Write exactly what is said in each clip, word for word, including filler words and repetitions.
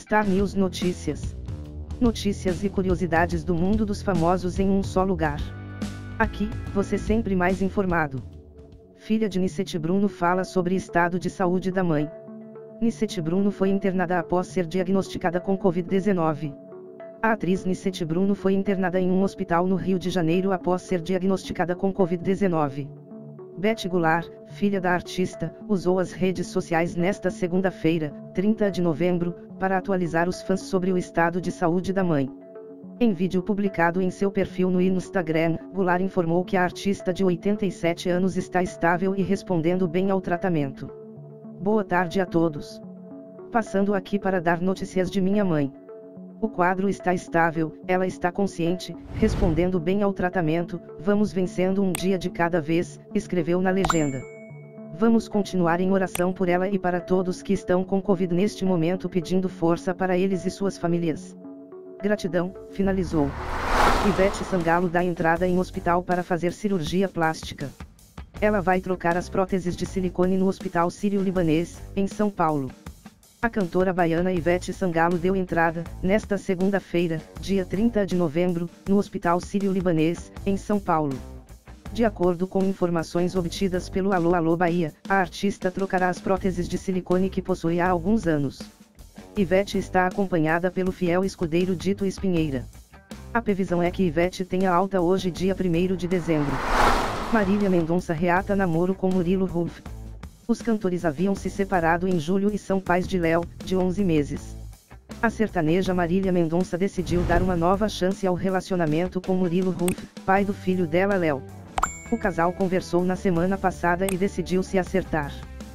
Star News Notícias. Notícias e curiosidades do mundo dos famosos em um só lugar. Aqui, você sempre mais informado. Filha de Nicete Bruno fala sobre estado de saúde da mãe. Nicete Bruno foi internada após ser diagnosticada com covid dezenove. A atriz Nicete Bruno foi internada em um hospital no Rio de Janeiro após ser diagnosticada com covid dezenove. Beth Goulart, filha da artista, usou as redes sociais nesta segunda-feira, trinta de novembro, para atualizar os fãs sobre o estado de saúde da mãe. Em vídeo publicado em seu perfil no Instagram, Goulart informou que a artista de oitenta e sete anos está estável e respondendo bem ao tratamento. Boa tarde a todos. Passando aqui para dar notícias de minha mãe. O quadro está estável, ela está consciente, respondendo bem ao tratamento, vamos vencendo um dia de cada vez, escreveu na legenda. Vamos continuar em oração por ela e para todos que estão com Covid neste momento, pedindo força para eles e suas famílias. Gratidão, finalizou. Ivete Sangalo dá entrada em hospital para fazer cirurgia plástica. Ela vai trocar as próteses de silicone no Hospital Sírio-Libanês, em São Paulo. A cantora baiana Ivete Sangalo deu entrada, nesta segunda-feira, dia trinta de novembro, no Hospital Sírio-Libanês, em São Paulo. De acordo com informações obtidas pelo Alô Alô Bahia, a artista trocará as próteses de silicone que possui há alguns anos. Ivete está acompanhada pelo fiel escudeiro Dito Espinheira. A previsão é que Ivete tenha alta hoje, dia primeiro de dezembro. Marília Mendonça reata namoro com Murilo Huff. Os cantores haviam se separado em julho e são pais de Léo, de onze meses. A sertaneja Marília Mendonça decidiu dar uma nova chance ao relacionamento com Murilo Huff, pai do filho dela Léo. O casal conversou na semana passada e decidiu se acertar.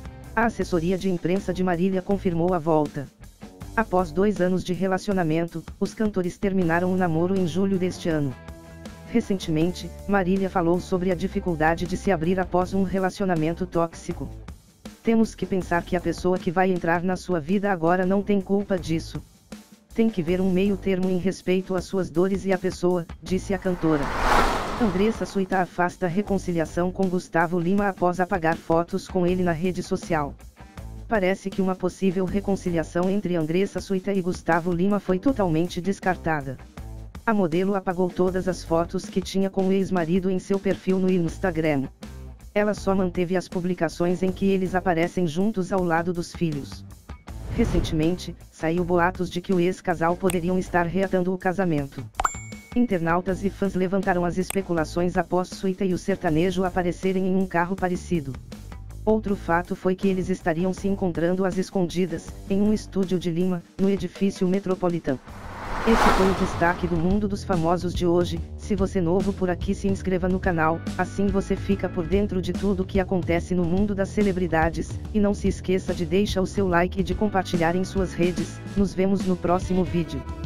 A assessoria de imprensa de Marília confirmou a volta. Após dois anos de relacionamento, os cantores terminaram o namoro em julho deste ano. Recentemente, Marília falou sobre a dificuldade de se abrir após um relacionamento tóxico. Temos que pensar que a pessoa que vai entrar na sua vida agora não tem culpa disso. Tem que ver um meio termo em respeito às suas dores e à pessoa, disse a cantora. Andressa Suíta afasta reconciliação com Gustavo Lima após apagar fotos com ele na rede social. Parece que uma possível reconciliação entre Andressa Suíta e Gustavo Lima foi totalmente descartada. A modelo apagou todas as fotos que tinha com o ex-marido em seu perfil no Instagram. Ela só manteve as publicações em que eles aparecem juntos ao lado dos filhos. Recentemente, saiu boatos de que o ex-casal poderiam estar reatando o casamento. Internautas e fãs levantaram as especulações após Suíta e o sertanejo aparecerem em um carro parecido. Outro fato foi que eles estariam se encontrando às escondidas, em um estúdio de Lima, no edifício Metropolitan. Esse foi o destaque do mundo dos famosos de hoje. Se você é novo por aqui, se inscreva no canal, assim você fica por dentro de tudo o que acontece no mundo das celebridades, e não se esqueça de deixar o seu like e de compartilhar em suas redes. Nos vemos no próximo vídeo.